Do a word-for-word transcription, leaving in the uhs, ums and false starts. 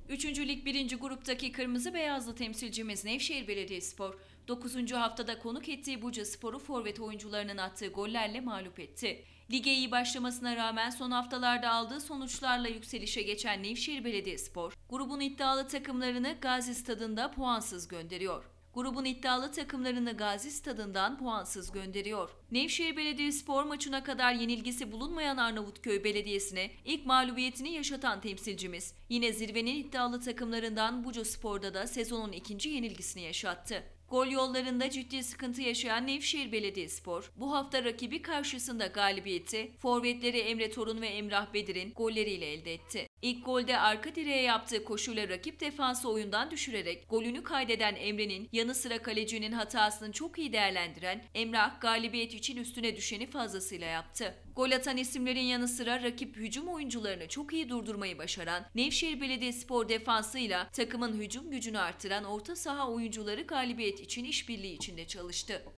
Üçüncü Lig birinci gruptaki kırmızı beyazlı temsilcimiz Nevşehir Belediyespor, dokuzuncu haftada konuk ettiği Bucaspor'u forvet oyuncularının attığı gollerle mağlup etti. Lige iyi başlamasına rağmen son haftalarda aldığı sonuçlarla yükselişe geçen Nevşehir Belediyespor, grubun iddialı takımlarını Gazi Stadı'nda puansız gönderiyor. Grubun iddialı takımlarını Gazi Stadı'ndan puansız gönderiyor. Nevşehir Belediyespor maçına kadar yenilgisi bulunmayan Arnavutköy Belediyesi'ne ilk mağlubiyetini yaşatan temsilcimiz, yine zirvenin iddialı takımlarından Bucaspor'da da sezonun ikinci yenilgisini yaşattı. Gol yollarında ciddi sıkıntı yaşayan Nevşehir Belediyespor, bu hafta rakibi karşısında galibiyeti forvetleri Emre Torun ve Emrah Bedir'in golleriyle elde etti. İlk golde arka direğe yaptığı koşuyla rakip defansı oyundan düşürerek golünü kaydeden Emre'nin yanı sıra kalecinin hatasını çok iyi değerlendiren Emrah galibiyet için üstüne düşeni fazlasıyla yaptı. Gol atan isimlerin yanı sıra rakip hücum oyuncularını çok iyi durdurmayı başaran Nevşehir Belediyespor defansıyla takımın hücum gücünü artıran orta saha oyuncuları galibiyet için işbirliği içinde çalıştı.